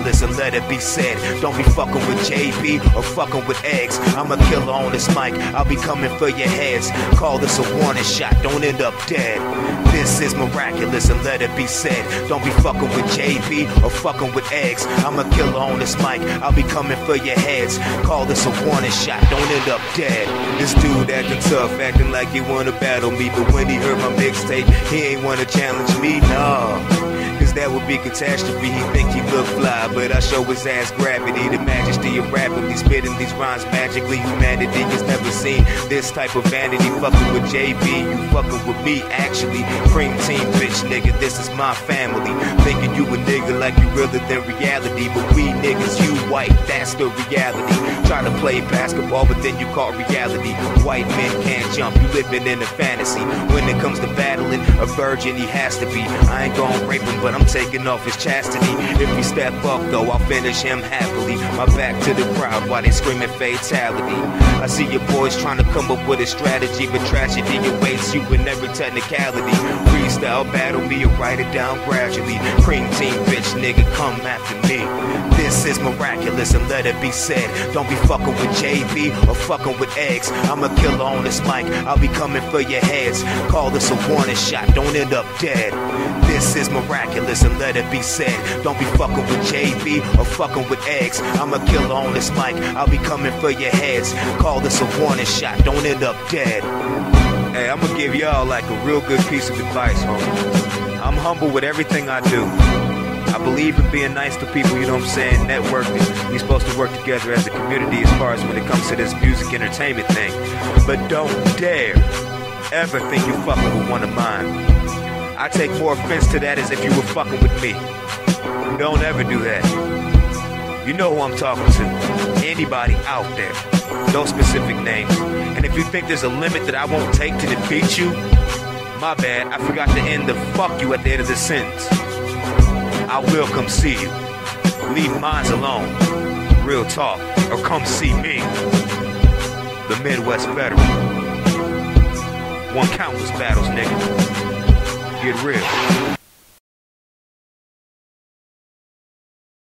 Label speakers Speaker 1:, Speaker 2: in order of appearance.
Speaker 1: miraculous and let it be said. Don't be fucking with JB or fucking with eggs. I'm a killer on this mic, I'll be coming for your heads. Call this a warning shot, don't end up dead. This is miraculous and let it be said. Don't be fucking with JB or fucking with eggs. I'm a killer on this mic, I'll be coming for your heads. Call this a warning shot, don't end up dead. This dude acting tough, acting like he wanna battle me, but when he heard my mixtape, he ain't wanna challenge me, nah. Cause that would be catastrophe. He think he look fly, but I show his ass gravity. The majesty of rapping, he's spitting these rhymes magically. Humanity has never seen this type of vanity. Fucking with JB, you fucking with me actually. Cream team bitch nigga, this is my family. Thinking you a nigga like you realer than reality, but we niggas, you white, that's the reality. Try to play basketball, but then you call reality. White men can't jump, you living in a fantasy. When it comes to battling, a virgin he has to be. I ain't gon' rape him, but I'm taking off his chastity. If we step up though, I'll finish him happily. My back to the crowd while they screaming fatality. I see your boys trying to come up with a strategy, but tragedy awaits you in every technicality. Freestyle battle me or write it down gradually. Cream team bitch nigga, come after me. This is miraculous and let it be said. Don't be fucking with JB or fucking with eggs. I'm a killer on this mic, I'll be coming for your heads. Call this a warning shot, don't end up dead. This is miraculous and let it be said. Don't be fucking with JB or fucking with eggs. I'm a killer on this mic, I'll be coming for your heads. Call this a warning shot, don't end up dead. Hey, I'm gonna give y'all like a real good piece of advice, homie. I'm humble with everything I do. I believe in being nice to people, you know what I'm saying, networking. We're supposed to work together as a community as far as when it comes to this music entertainment thing. But don't dare ever think you're fucking with one of mine. I take more offense to that as if you were fucking with me. Don't ever do that. You know who I'm talking to. Anybody out there. No specific names. And if you think there's a limit that I won't take to defeat you, my bad, I forgot to end the fuck you at the end of the sentence. I will come see you. Leave mines alone. Real talk. Or come see me. The Midwest veteran. Won countless battles, nigga. Get real.